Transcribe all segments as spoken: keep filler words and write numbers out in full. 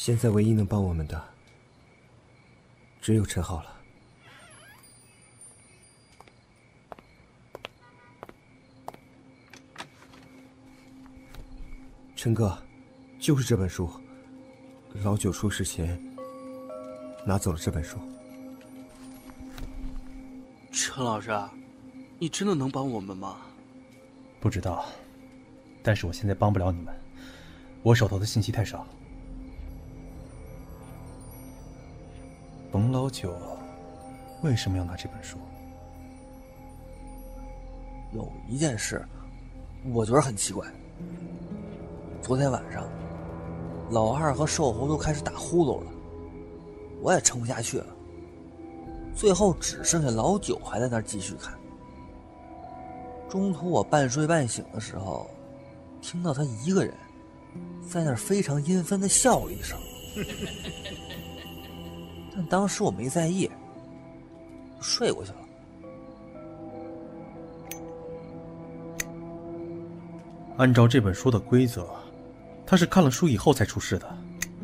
现在唯一能帮我们的，只有陈浩了。陈哥，就是这本书。老九出事前拿走了这本书。 陈老师，你真的能帮我们吗？ 不知道，但是我现在帮不了你们，我手头的信息太少。冯老九为什么要拿这本书？ 有一件事，我觉得很奇怪。昨天晚上，老二和瘦猴都开始打呼噜了，我也撑不下去了。最后只剩下老九还在那儿继续看。中途我半睡半醒的时候，听到他一个人在那儿非常阴森的笑了一声，但当时我没在意，睡过去了。 按照这本书的规则，他是看了书以后才出事的。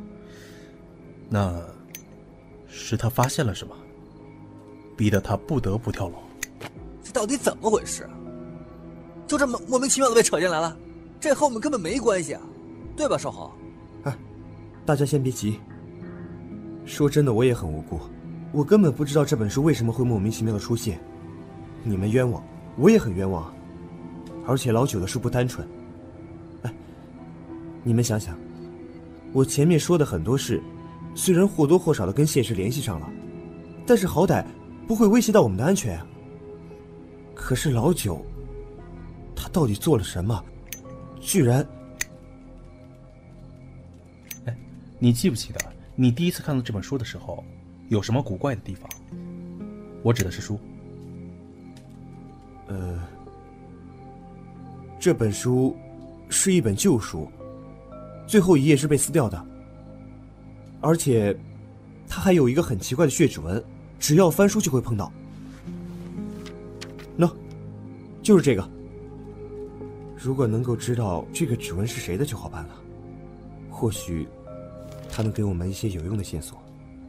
那是他发现了什么，逼得他不得不跳楼？ 这到底怎么回事？就这么莫名其妙的被扯进来了，这和我们根本没关系啊，对吧，少豪？ 哎，大家先别急。说真的，我也很无辜，我根本不知道这本书为什么会莫名其妙的出现。你们冤枉，我也很冤枉。而且老九的书不单纯。哎，你们想想，我前面说的很多事，虽然或多或少的跟现实联系上了，但是好歹不会威胁到我们的安全啊。可是老九，他到底做了什么？居然…… 哎，你记不记得你第一次看到这本书的时候，有什么古怪的地方？我指的是书。 呃，这本书是一本旧书，最后一页是被撕掉的，而且它还有一个很奇怪的血指纹，只要翻书就会碰到。喏，就是这个。如果能够知道这个指纹是谁的就好办了，或许它能给我们一些有用的线索。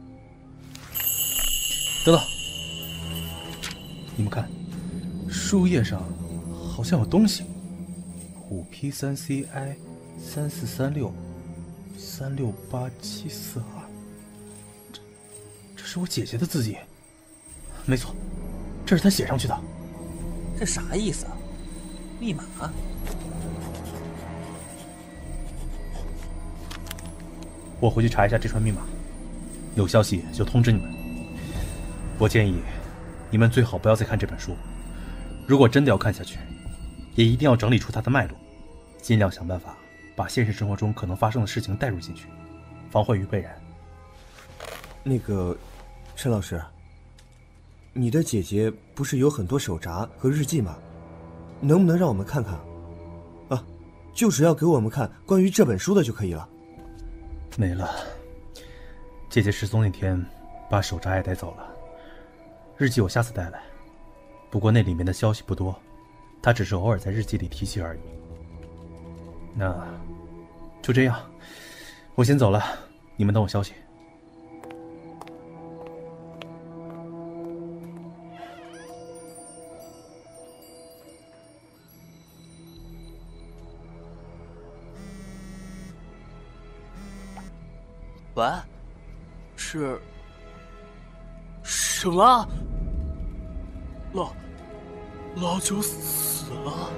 等等，你们看，书页上好像有东西。五 P 三 C I 三四三六三六八七四二，这这是我姐姐的字迹。没错，这是她写上去的。 这啥意思啊？密码？ 我回去查一下这串密码，有消息就通知你们。我建议你们最好不要再看这本书，如果真的要看下去，也一定要整理出它的脉络，尽量想办法把现实生活中可能发生的事情带入进去，防患于未然。 那个，陈老师，你的姐姐不是有很多手札和日记吗？能不能让我们看看？啊，就只要给我们看关于这本书的就可以了。 没了，姐姐失踪那天把手札也带走了，日记我下次带来，不过那里面的消息不多，她只是偶尔在日记里提起而已。那就这样，我先走了，你们等我消息。 喂，是什么？老老九死了？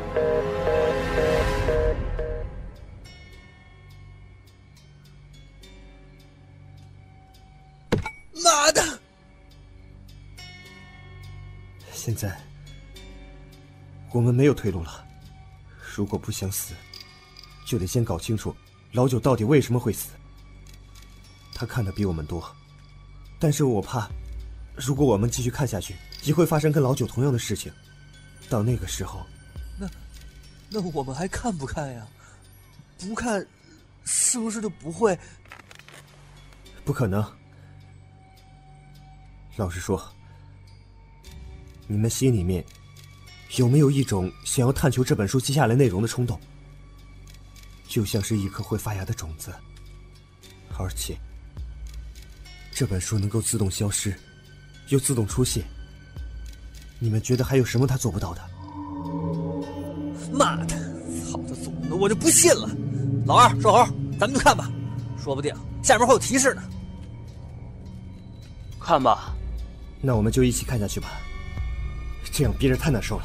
妈的！ 现在我们没有退路了，如果不想死，就得先搞清楚老九到底为什么会死。他看的比我们多，但是我怕，如果我们继续看下去，也会发生跟老九同样的事情。到那个时候， 那那我们还看不看呀？不看，是不是就不会？ 不可能。老实说，你们心里面有没有一种想要探求这本书接下来内容的冲动？就像是一颗会发芽的种子， 而且，这本书能够自动消失，又自动出现。你们觉得还有什么他做不到的？ 妈的，操他祖宗的，我就不信了！老二、瘦猴，咱们去看吧，说不定下面会有提示呢。 看吧。 那我们就一起看下去吧，这样憋着太难受了。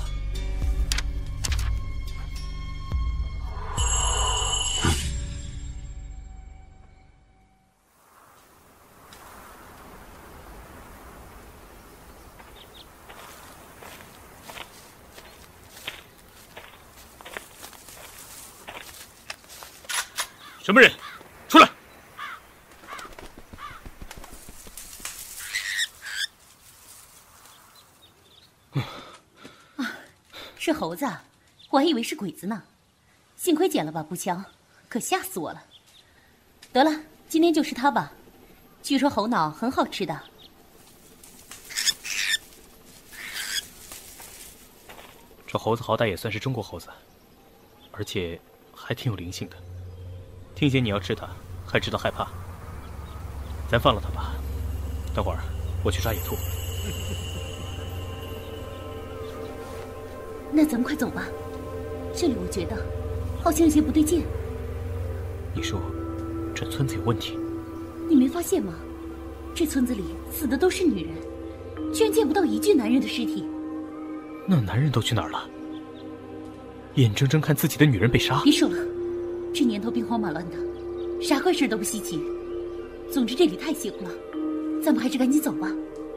什么人？出来！ 啊，是猴子，我还以为是鬼子呢。幸亏捡了把步枪，可吓死我了。得了，今天就是他吧。据说猴脑很好吃的。 这猴子好歹也算是中国猴子，而且还挺有灵性的。听见你要吃它，还知道害怕。咱放了它吧，等会儿我去抓野兔。 那咱们快走吧，这里我觉得好像有些不对劲。 你说这村子有问题？ 你没发现吗？这村子里死的都是女人，居然见不到一具男人的尸体。 那男人都去哪儿了？眼睁睁看自己的女人被杀？ 别说了，这年头兵荒马乱的，啥怪事都不稀奇。总之这里太邪乎了，咱们还是赶紧走吧。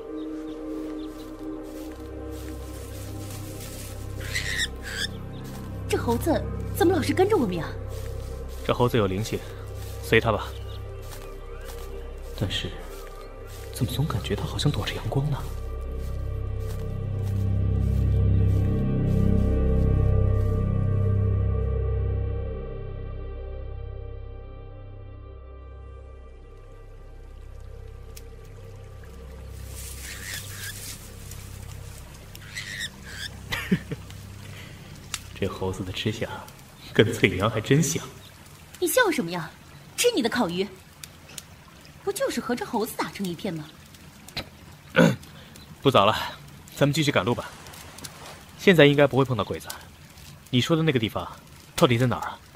这猴子怎么老是跟着我们呀？ 这猴子有灵性，随他吧。但是，怎么总感觉他好像躲着阳光呢？这猴子的吃相跟翠阳还真像。 你笑什么呀？吃你的烤鱼！不就是和这猴子打成一片吗？ 不早了，咱们继续赶路吧。现在应该不会碰到鬼子。你说的那个地方到底在哪儿啊？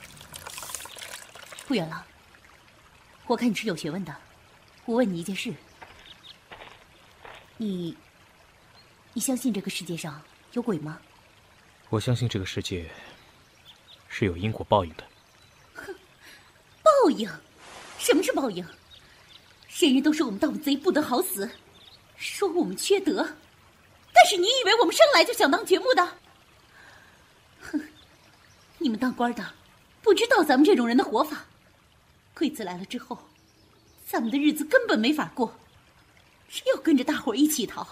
不远了。我看你是有学问的，我问你一件事：你，你相信这个世界上有鬼吗？ 我相信这个世界是有因果报应的。 哼，报应？什么是报应？人人都说我们盗贼不得好死，说我们缺德，但是你以为我们生来就想当掘墓的？哼，你们当官的不知道咱们这种人的活法。鬼子来了之后，咱们的日子根本没法过，只有跟着大伙一起逃。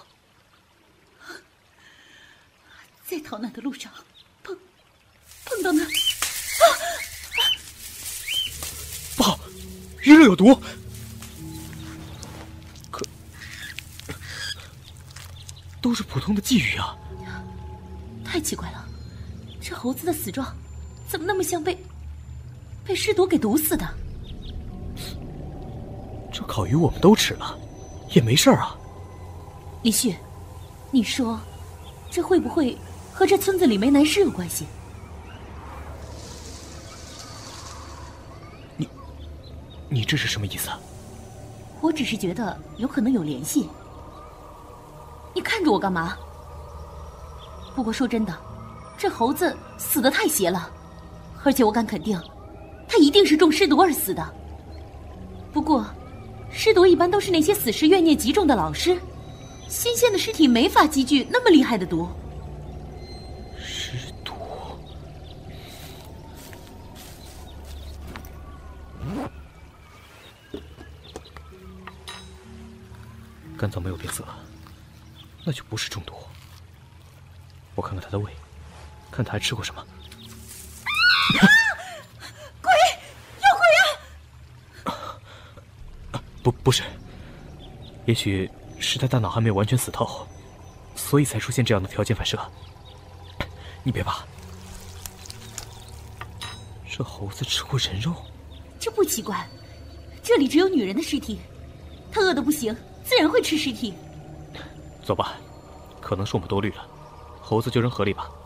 在逃难的路上，碰碰到那……啊！ 不好，鱼肉有毒。可都是普通的鲫鱼啊！ 太奇怪了，这猴子的死状怎么那么像被被尸毒给毒死的？ 这烤鱼我们都吃了，也没事啊。 李旭，你说这会不会和这村子里没男尸有关系？ 你，你这是什么意思啊？ 我只是觉得有可能有联系。你看着我干嘛？不过说真的，这猴子死得太邪了，而且我敢肯定，他一定是中尸毒而死的。不过，尸毒一般都是那些死时怨念极重的老师，新鲜的尸体没法积聚那么厉害的毒。 尸毒。干燥没有变色，那就不是中毒。我看看他的胃，看他还吃过什么。 啊！鬼！有鬼啊！ 啊，不，不是。也许是他大脑还没有完全死透，所以才出现这样的条件反射。你别怕，这猴子吃过人肉， 这不奇怪。 这里只有女人的尸体，她饿得不行，自然会吃尸体。 走吧，可能是我们多虑了，猴子就扔河里吧。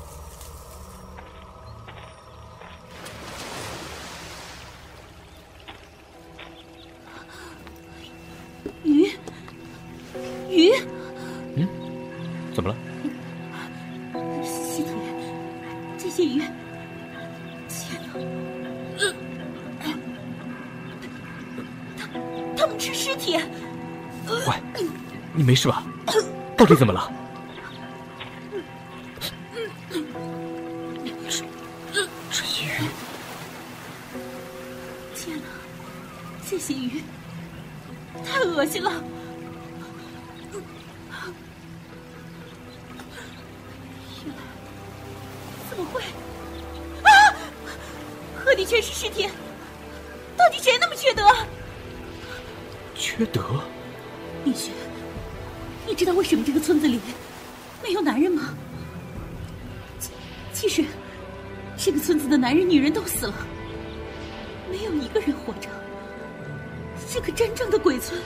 鱼，鱼， 嗯，怎么了？ 尸体，这些鱼，天哪！呃，他他们吃尸体。 喂，你没事吧？到底怎么了？这这些鱼， 天哪，这些鱼太恶心了！原来怎么会？啊！河里全是尸体，到底谁那么缺德？ 缺德？ 李雪，你知道为什么这个村子里没有男人吗？其其实，这个村子的男人、女人都死了，没有一个人活着。是个真正的鬼村。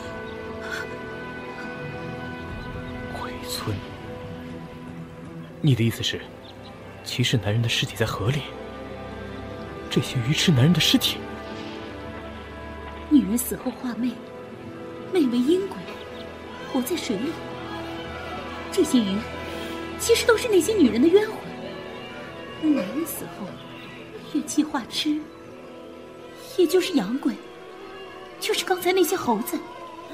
鬼村？你的意思是，其实男人的尸体在河里，这些鱼吃男人的尸体？ 女人死后化媚，媚为阴鬼，活在水里。这些鱼其实都是那些女人的冤魂，而男人死后怨气化痴，也就是阳鬼，就是刚才那些猴子。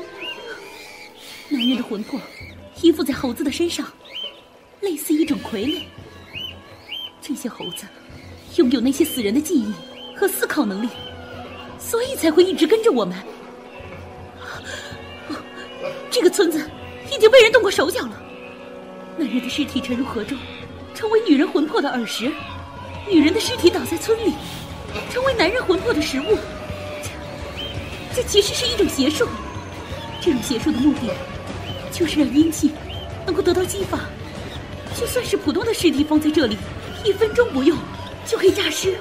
男人的魂魄依附在猴子的身上，类似一种傀儡。这些猴子拥有那些死人的记忆和思考能力，所以才会一直跟着我们。这个村子已经被人动过手脚了。男人的尸体沉入河中，成为女人魂魄的饵食；女人的尸体倒在村里，成为男人魂魄的食物。这，这其实是一种邪术。这种邪术的目的，就是让阴气能够得到激发。就算是普通的尸体放在这里，一分钟不用就可以诈尸。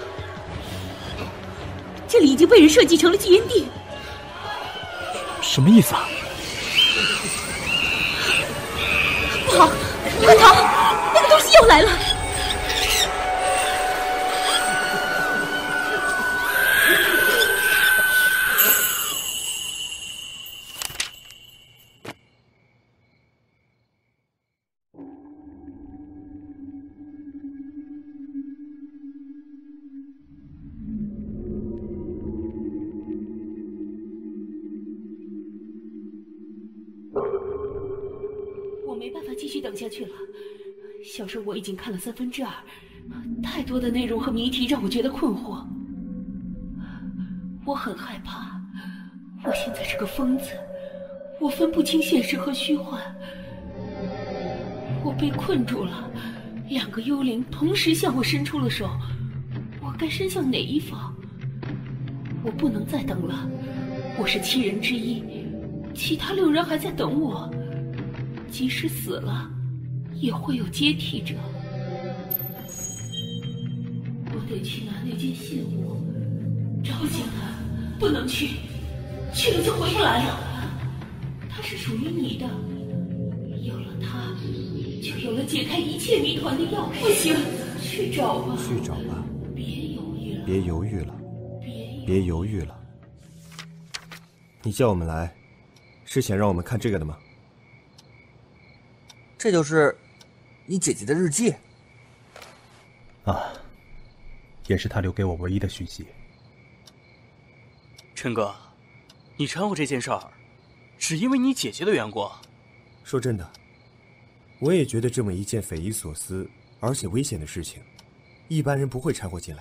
这里已经被人设计成了聚阴地。 什么意思啊？ 不好，快逃！那个东西又来了。我没办法继续等下去了。小说我已经看了三分之二，太多的内容和谜题让我觉得困惑。我很害怕，我现在是个疯子，我分不清现实和虚幻。我被困住了，两个幽灵同时向我伸出了手，我该伸向哪一方？我不能再等了，我是七人之一，其他六人还在等我。即使死了，也会有接替者。我得去拿那件信物，找紧了，不能去，去了就回不来了。它是属于你的，有了它，就有了解开一切谜团的钥匙。不行，去找吧， 去找吧， 别犹豫了， 别犹豫了， 别别犹豫了。你叫我们来，是想让我们看这个的吗？ 这就是你姐姐的日记啊，也是她留给我唯一的讯息。 琛哥，你掺和这件事儿，只因为你姐姐的缘故？ 说真的，我也觉得这么一件匪夷所思而且危险的事情，一般人不会掺和进来。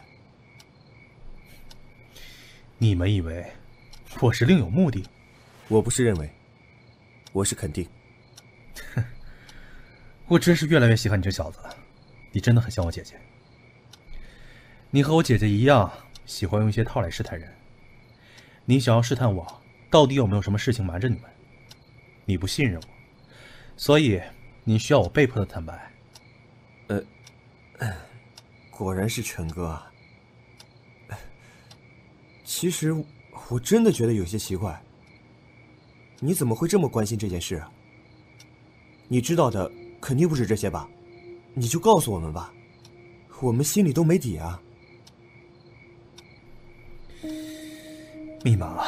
你们以为我是另有目的？ 我不是认为，我是肯定。 我真是越来越喜欢你这小子了，你真的很像我姐姐。你和我姐姐一样，喜欢用一些套来试探人。你想要试探我到底有没有什么事情瞒着你们，你不信任我，所以你需要我被迫的坦白。 呃，果然是陈哥啊。其实我真的觉得有些奇怪。你怎么会这么关心这件事啊？你知道的肯定不止这些吧？你就告诉我们吧，我们心里都没底啊。 密码，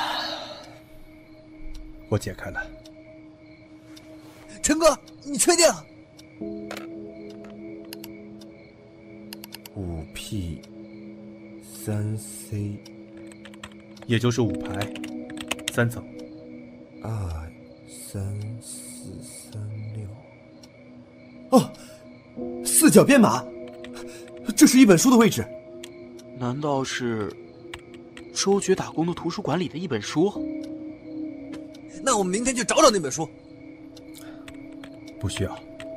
我解开了。 陈哥，你确定？ 五 P 三 C， 也就是五排，三层。 二三四三六。哦，四角编码，这是一本书的位置。 难道是周觉打工的图书馆里的一本书？ 那我们明天去找找那本书。 不需要。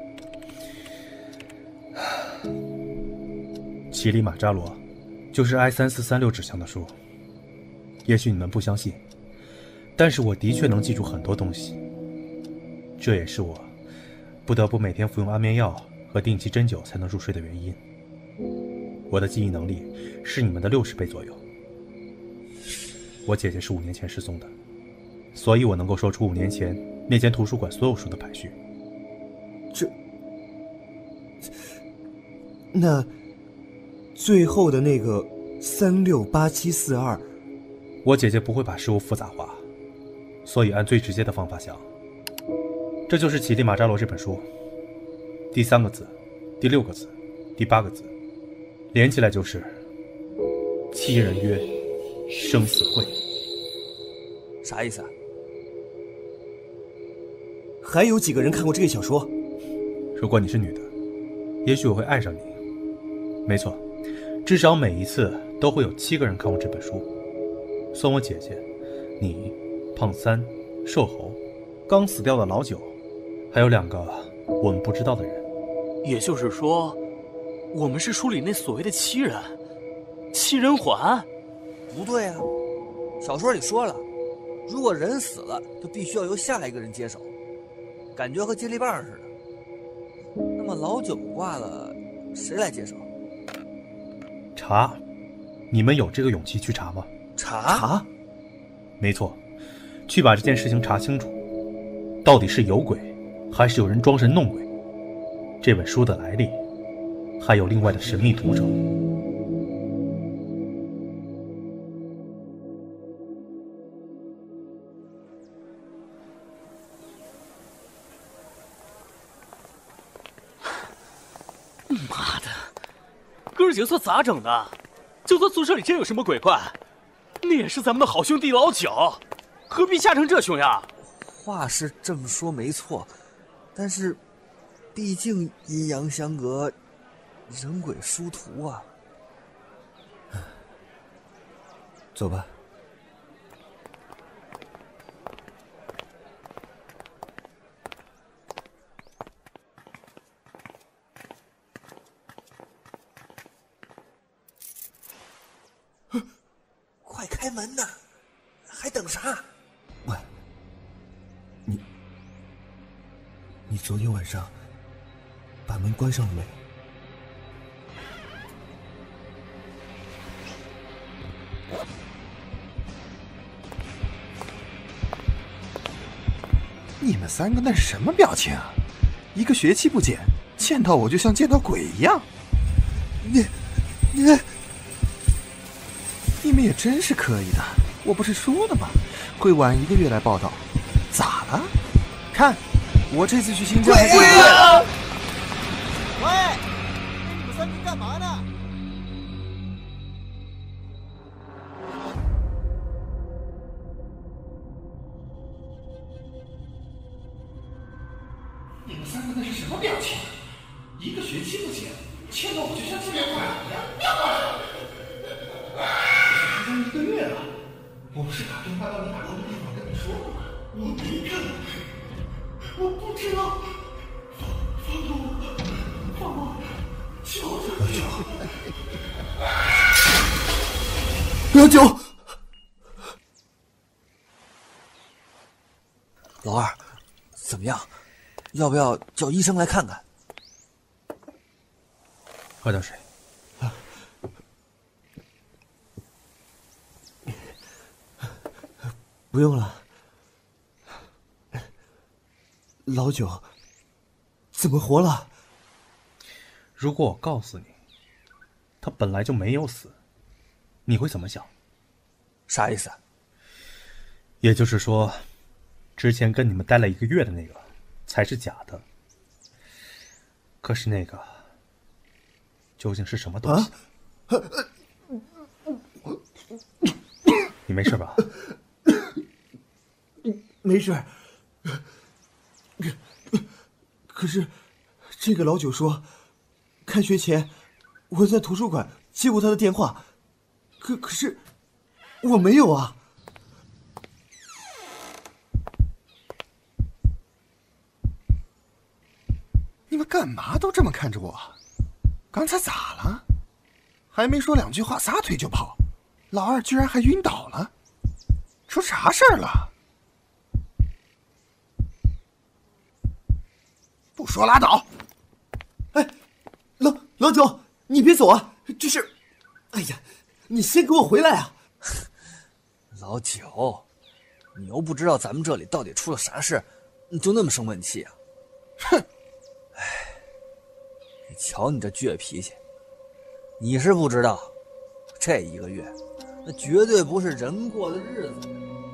乞力马扎罗就是 I 三四三六指向的书，也许你们不相信，但是我的确能记住很多东西。这也是我不得不每天服用安眠药和定期针灸才能入睡的原因。我的记忆能力是你们的六十倍左右。我姐姐是五年前失踪的，所以我能够说出五年前那间图书馆所有书的排序。 这……那最后的那个三六八七四二， 我姐姐不会把事物复杂化，所以按最直接的方法想，这就是《乞力马扎罗》这本书。第三个字，第六个字，第八个字，连起来就是“七人约生死会”。 啥意思啊？ 还有几个人看过这个小说？ 如果你是女的，也许我会爱上你。没错，至少每一次都会有七个人看过这本书，算我姐姐、你、胖三、瘦猴、刚死掉的老九，还有两个我们不知道的人。 也就是说，我们是书里那所谓的七人，七人环？ 不对啊，小说里说了，如果人死了，就必须要由下一个人接手，感觉和接力棒似的。那么老九挂了，谁来接手？ 查，你们有这个勇气去查吗？ 查？ 查？ 没错，去把这件事情查清楚，到底是有鬼，还是有人装神弄鬼？这本书的来历，还有另外的神秘读者。 妈的，哥儿几个算咋整的？就算宿舍里真有什么鬼怪，那也是咱们的好兄弟老九，何必吓成这熊样？ 话是这么说没错，但是毕竟阴阳相隔，人鬼殊途啊。 走吧。 快开门呐！还等啥？ 喂，你你昨天晚上把门关上了没？ 你们三个那是什么表情啊？一个学期不见，见到我就像见到鬼一样。 你你你们也真是可以的，我不是说了吗？会晚一个月来报道。咋了？看，我这次去新疆还是…… 啊！ 喂，你们三个干嘛呢？你们三个那是什么表情？一个学期不见，见到我就像见到鬼一样。不要过来！我去新疆一个月了，我不是打电话到你打工的地方跟你说了吗？我没看到你，我不知道。放放了我，放我，求求你！ 老九， 老二，怎么样？要不要叫医生来看看？ 喝点水。 用了。老九怎么活了？ 如果我告诉你，他本来就没有死，你会怎么想？ 啥意思？ 也就是说，之前跟你们待了一个月的那个才是假的。可是那个究竟是什么东西？啊、你没事吧？ 没事。可是这个老九说，开学前我在图书馆接过他的电话，可可是我没有啊。 你们干嘛都这么看着我？刚才咋了？还没说两句话，撒腿就跑，老二居然还晕倒了，出啥事儿了？不说拉倒。 哎，老老九，你别走啊！这是，哎呀，你先给我回来啊！ 老九，你又不知道咱们这里到底出了啥事，你就那么生闷气啊？ 哼！ 哎，你瞧你这倔脾气，你是不知道，这一个月，那绝对不是人过的日子。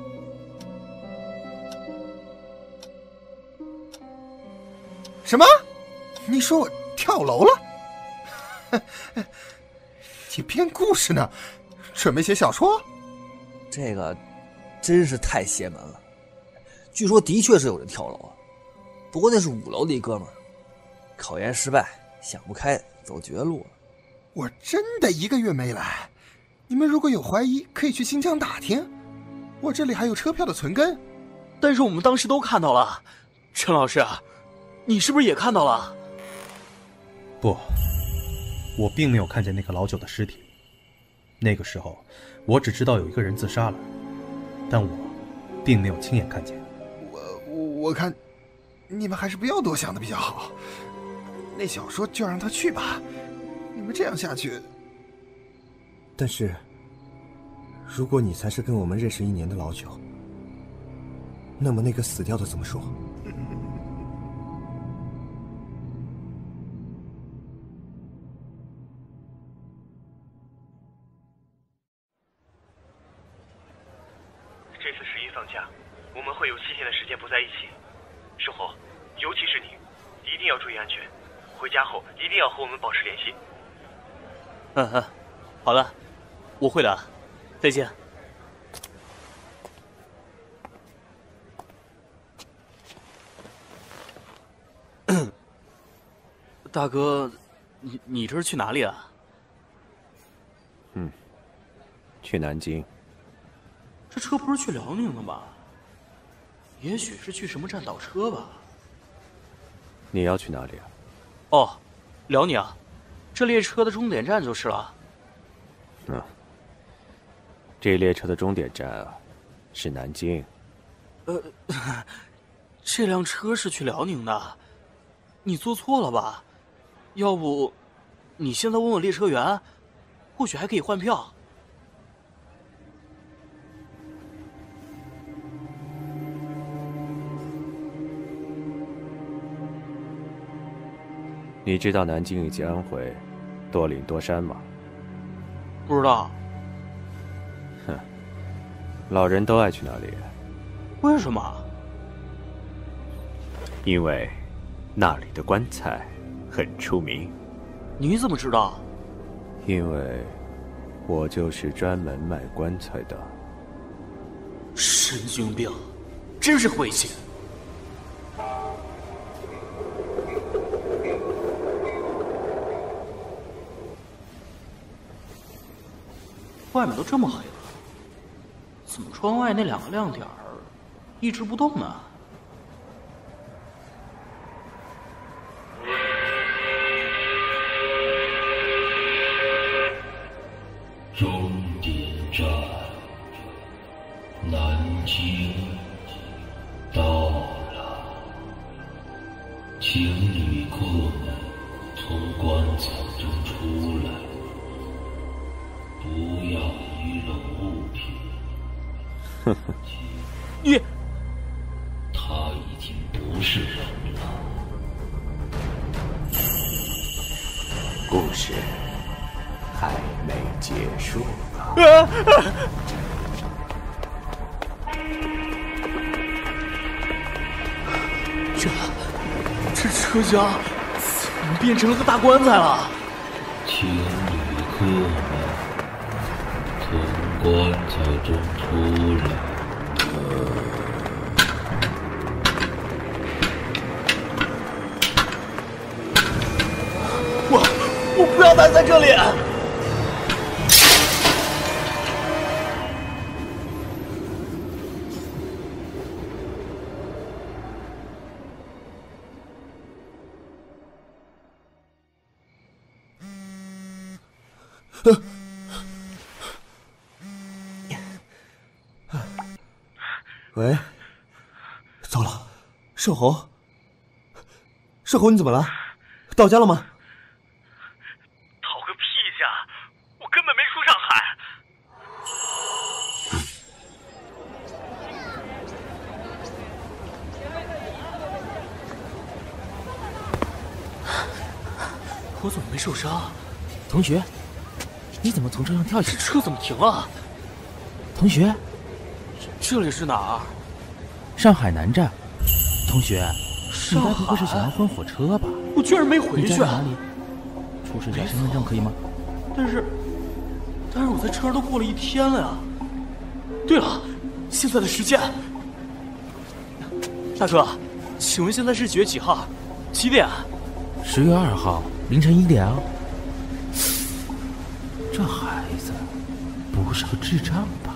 什么？你说我跳楼了？你编故事呢？准备写小说？ 这个真是太邪门了。据说的确是有人跳楼啊，不过那是五楼的一哥们儿，考研失败，想不开，走绝路了。 我真的一个月没来，你们如果有怀疑，可以去新疆打听，我这里还有车票的存根。 但是我们当时都看到了，陈老师，你是不是也看到了？ 不，我并没有看见那个老九的尸体。那个时候，我只知道有一个人自杀了，但我并没有亲眼看见。 我我我看，你们还是不要多想的比较好。那小说就让他去吧，你们这样下去。 但是，如果你才是跟我们认识一年的老九，那么那个死掉的怎么说？ 这次十一放假，我们会有七天的时间不在一起。守候，尤其是你，一定要注意安全。回家后一定要和我们保持联系。 嗯嗯，好了，我会的。再见。大哥，你你这是去哪里啊？ 嗯，去南京。 这车不是去辽宁的吗？也许是去什么站倒车吧。 你要去哪里啊？ 哦，辽宁，这列车的终点站就是了。 嗯，这列车的终点站啊，是南京。 呃，这辆车是去辽宁的，你坐错了吧？要不，你现在问问列车员，或许还可以换票。 你知道南京以及安徽多岭多山吗？ 不知道。 哼，老人都爱去那里。 为什么？ 因为那里的棺材很出名。 你怎么知道？ 因为我就是专门卖棺材的。 神经病，真是晦气。外面都这么黑了，怎么窗外那两个亮点儿一直不动呢？ 终点站，南京到了，请旅客们从棺材中出来，不要遗漏物品。 呵呵， 你， 他已经不是人了。 故事还没结束呢。 啊啊这这车厢怎么变成了个大棺材了？ 请旅客们从棺材中出来。 我我不要待在这里！ 喂，糟了，瘦猴，瘦猴，你怎么了？到家了吗？ 逃个屁呀！我根本没出上海。我怎么没受伤？ 同学，你怎么从车上跳下去？ 车怎么停了？ 同学， 这里是哪儿？ 上海南站。同学， 上海？ 你该不会是想要换火车吧？ 我居然没回去。 你家在哪里？出示一下身份证可以吗？ 但是，但是我在车上都过了一天了呀。对了，现在的时间。大哥，请问现在是几月几号？几点？ 十月二号凌晨一点哦。这孩子不是个智障吧？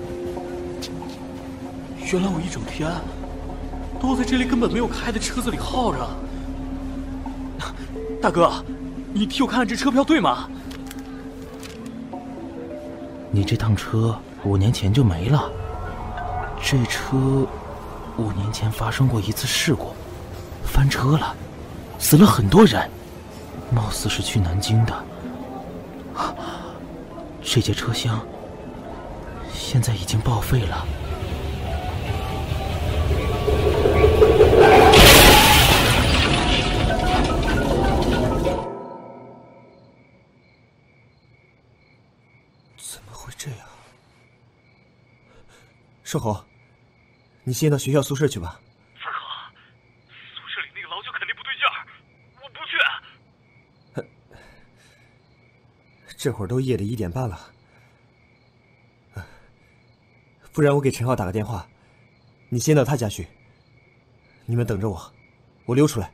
原来我一整天都在这里根本没有开的车子里耗着。大哥，你替我看看这车票对吗？ 你这趟车五年前就没了。这车五年前发生过一次事故，翻车了，死了很多人，貌似是去南京的。啊，这节车厢现在已经报废了。 怎么会这样？瘦猴，你先到学校宿舍去吧。 三河，宿舍里那个老九肯定不对劲儿，我不去。 这会儿都夜里一点半了，不然我给陈浩打个电话，你先到他家去。你们等着我，我溜出来。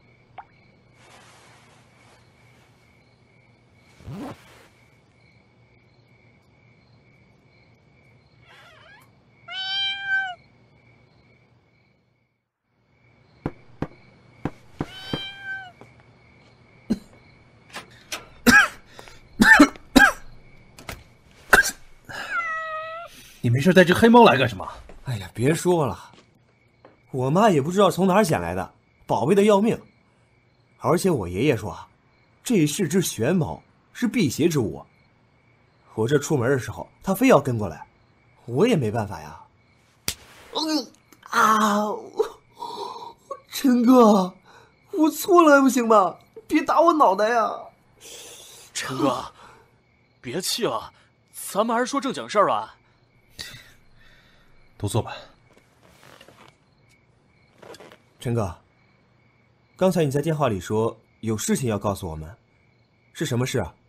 你没事带只黑猫来干什么？ 哎呀，别说了，我妈也不知道从哪儿捡来的，宝贝的要命。而且我爷爷说，这是只玄猫，是辟邪之物。我这出门的时候，它非要跟过来，我也没办法呀。嗯啊，陈哥，我错了还不行吗？别打我脑袋呀！ 陈哥，别气了，咱们还是说正经事儿吧。 都坐吧。 陈哥，刚才你在电话里说有事情要告诉我们，是什么事啊？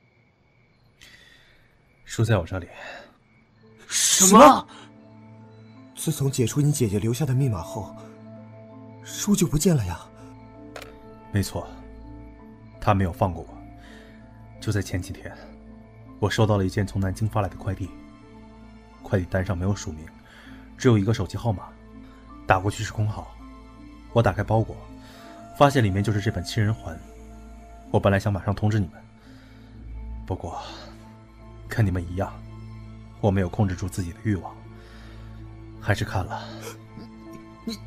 书在我这里。 什么？ 自从解除你姐姐留下的密码后，书就不见了呀？ 没错，他没有放过我。就在前几天，我收到了一件从南京发来的快递，快递单上没有署名，只有一个手机号码，打过去是空号。我打开包裹，发现里面就是这本七人环。我本来想马上通知你们，不过跟你们一样，我没有控制住自己的欲望，还是看了。 你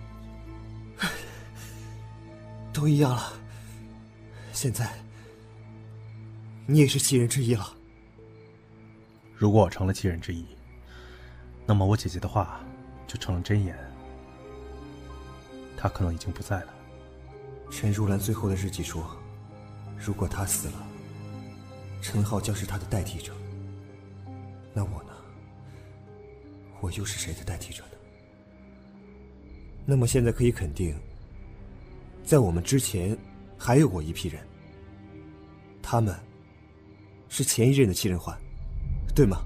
都一样了，现在你也是七人之一了。 如果我成了七人之一，那么我姐姐的话就成了真言。他可能已经不在了。 陈如兰最后的日记说，如果他死了，陈浩将是他的代替者。那我呢？我又是谁的代替者呢？那么现在可以肯定，在我们之前还有过一批人，他们是前一任的七人环，对吗？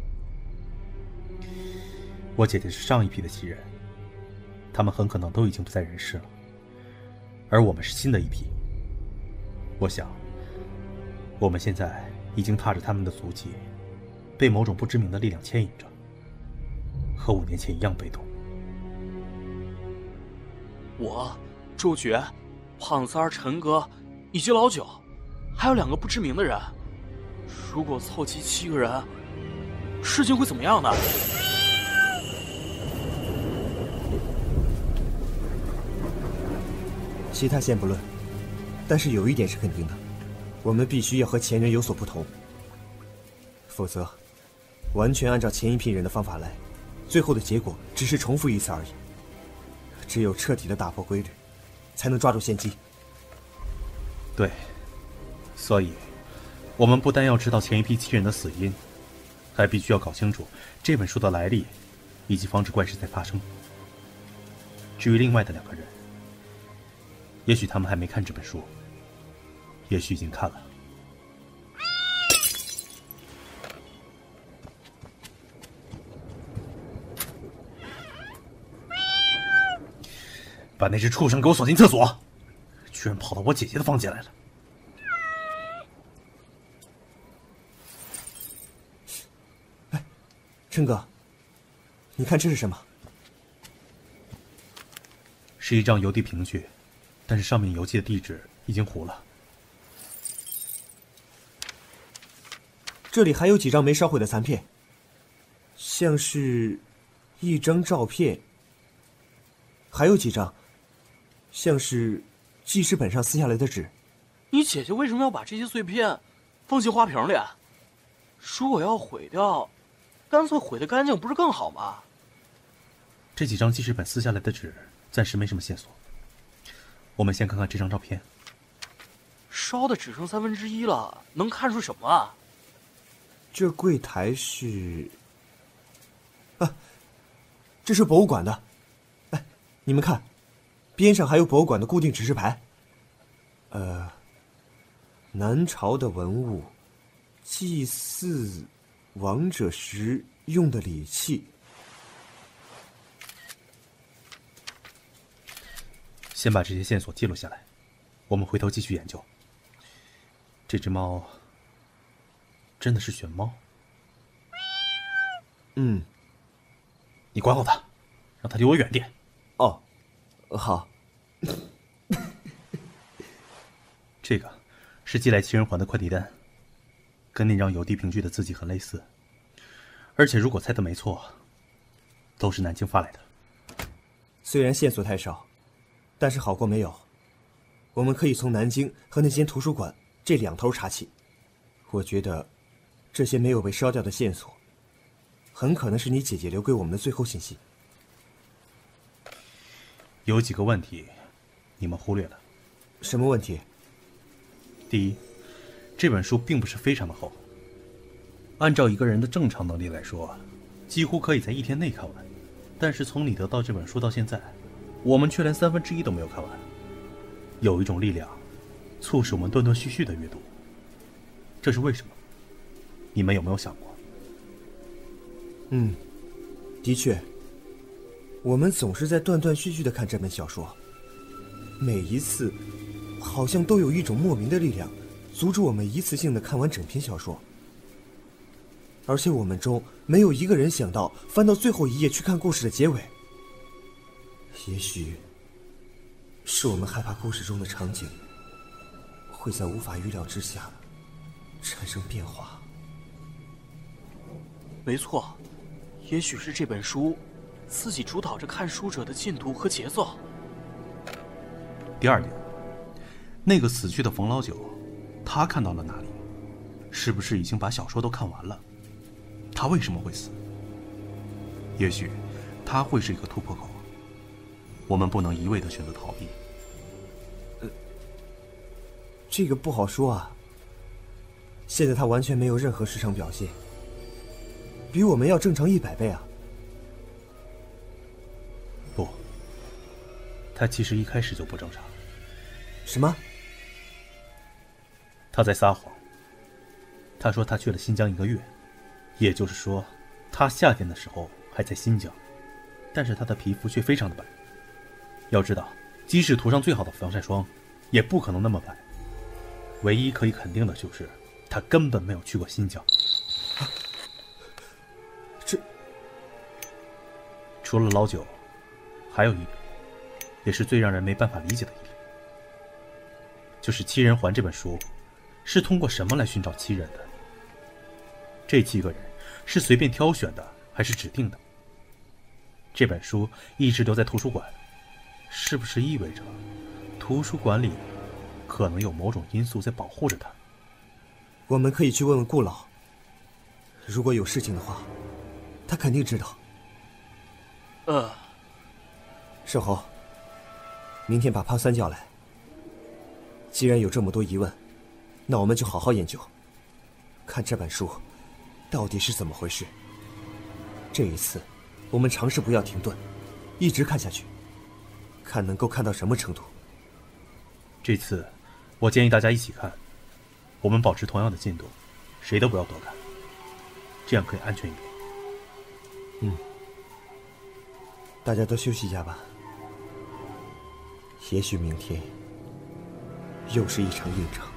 我姐姐是上一批的七人，他们很可能都已经不在人世了，而我们是新的一批。我想，我们现在已经踏着他们的足迹，被某种不知名的力量牵引着，和五年前一样被动。 我、周觉、胖三儿、陈哥以及老九，还有两个不知名的人，如果凑齐七个人，事情会怎么样呢？ 其他先不论，但是有一点是肯定的，我们必须要和前人有所不同，否则完全按照前一批人的方法来，最后的结果只是重复一次而已。只有彻底的打破规律，才能抓住先机。 对，所以我们不但要知道前一批七人的死因，还必须要搞清楚这本书的来历，以及防止怪事再发生。至于另外的两个人，也许他们还没看这本书，也许已经看了。把那只畜生给我锁进厕所！居然跑到我姐姐的房间来了！ 哎，琛哥，你看这是什么？ 是一张邮递凭据，但是上面邮寄的地址已经糊了。 这里还有几张没烧毁的残片，像是一张照片，还有几张像是记事本上撕下来的纸。 你姐姐为什么要把这些碎片放进花瓶里？如果要毁掉，干脆毁得干净，不是更好吗？ 这几张记事本撕下来的纸暂时没什么线索，我们先看看这张照片。 烧的只剩三分之一了，能看出什么啊？ 这柜台是……啊，这是博物馆的。哎，你们看，边上还有博物馆的固定指示牌。呃，南朝的文物，祭祀亡者时用的礼器。 先把这些线索记录下来，我们回头继续研究。这只猫真的是玄猫？ 嗯， 你管好它，让它离我远点。 哦，好。 这个是寄来七人环的快递单，跟那张邮递凭据的字迹很类似，而且如果猜的没错，都是南京发来的。 虽然线索太少，但是好过没有。我们可以从南京和那间图书馆这两头查起。我觉得这些没有被烧掉的线索，很可能是你姐姐留给我们的最后信息。 有几个问题你们忽略了。 什么问题？ 第一，这本书并不是非常的厚，按照一个人的正常能力来说，几乎可以在一天内看完。但是从你得到这本书到现在，我们却连三分之一都没有看完。有一种力量促使我们断断续续的阅读，这是为什么？你们有没有想过？ 嗯，的确，我们总是在断断续续的看这本小说，每一次好像都有一种莫名的力量阻止我们一次性的看完整篇小说，而且我们中没有一个人想到翻到最后一页去看故事的结尾。也许是我们害怕故事中的场景会在无法预料之下产生变化。 没错，也许是这本书自己主导着看书者的进度和节奏。 第二点，那个死去的冯老九，他看到了哪里？是不是已经把小说都看完了？他为什么会死？也许它会是一个突破口。我们不能一味的选择逃避。 呃，这个不好说啊。现在他完全没有任何市场表现，比我们要正常一百倍啊！ 不，他其实一开始就不正常。 什么？ 他在撒谎。他说他去了新疆一个月，也就是说，他夏天的时候还在新疆，但是他的皮肤却非常的白。要知道，即使涂上最好的防晒霜，也不可能那么白。唯一可以肯定的就是，他根本没有去过新疆。 啊、这除了老九，还有一点，也是最让人没办法理解的一点，就是《七人环》这本书是通过什么来寻找七人的？这七个人是随便挑选的，还是指定的？这本书一直留在图书馆，是不是意味着图书馆里可能有某种因素在保护着他？ 我们可以去问问顾老，如果有事情的话，他肯定知道。 呃， 盛侯，明天把帕三叫来。既然有这么多疑问，那我们就好好研究，看这本书到底是怎么回事。这一次，我们尝试不要停顿，一直看下去，看能够看到什么程度。 这次，我建议大家一起看，我们保持同样的进度，谁都不要多看，这样可以安全一点。 嗯，大家都休息一下吧。也许明天又是一场硬仗。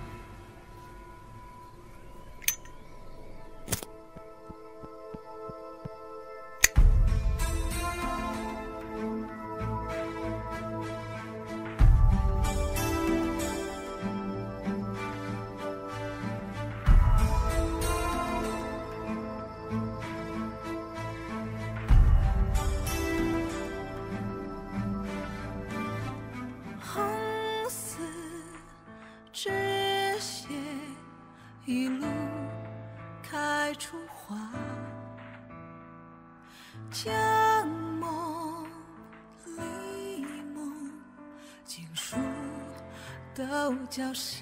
叫杀，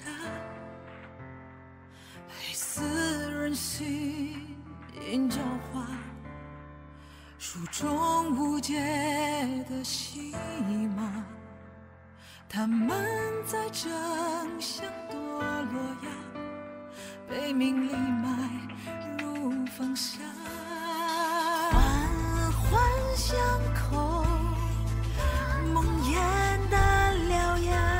黑丝人心交化，书中无解的戏码，他们在争相夺洛阳，被名利买入放下，环环相扣，梦魇的獠牙。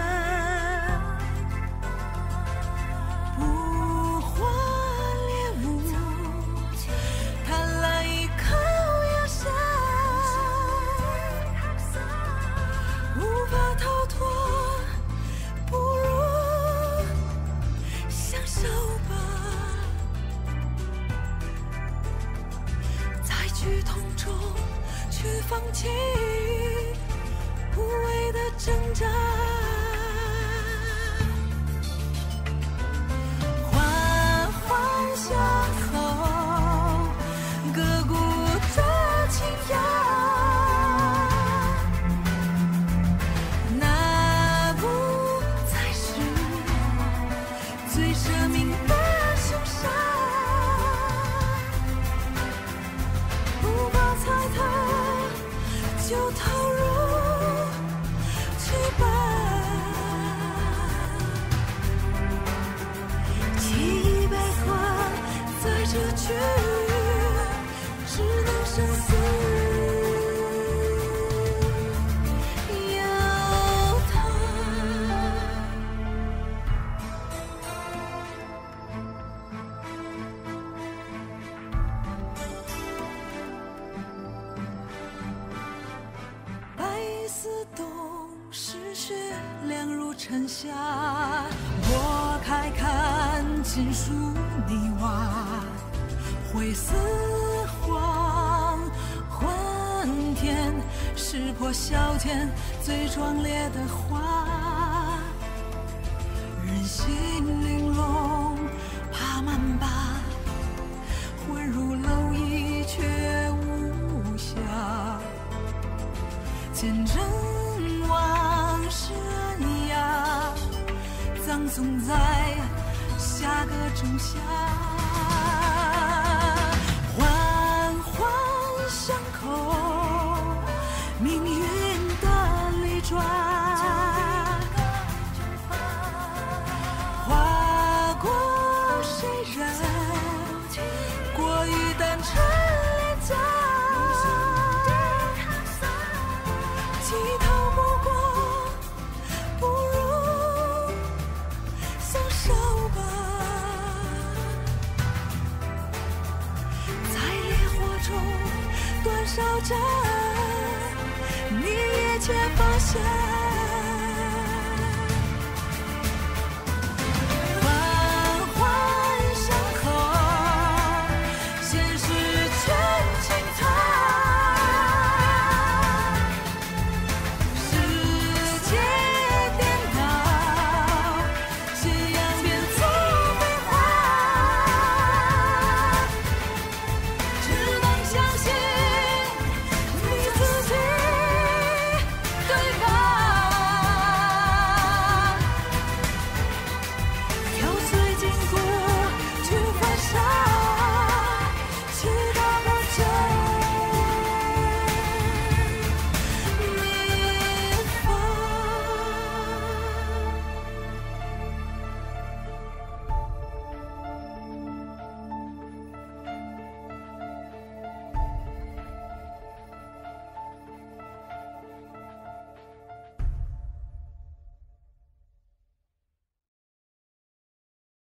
放弃无谓的挣扎，环环相扣，割骨的情芽，那不再是最致命的凶杀，不怕猜测就投入去吧，记忆悲欢在这局，只能生死由他。亮如晨霞，拨开看尽数泥瓦，灰似黄昏天，识破萧天最壮烈的花，人心玲珑爬满拔，魂如蝼蚁却无瑕， 下个仲夏，环环相扣，命运的旅转，划过谁人，过于单纯廉价，低头不过不如相守吧。在烈火中燃烧着，你也却发现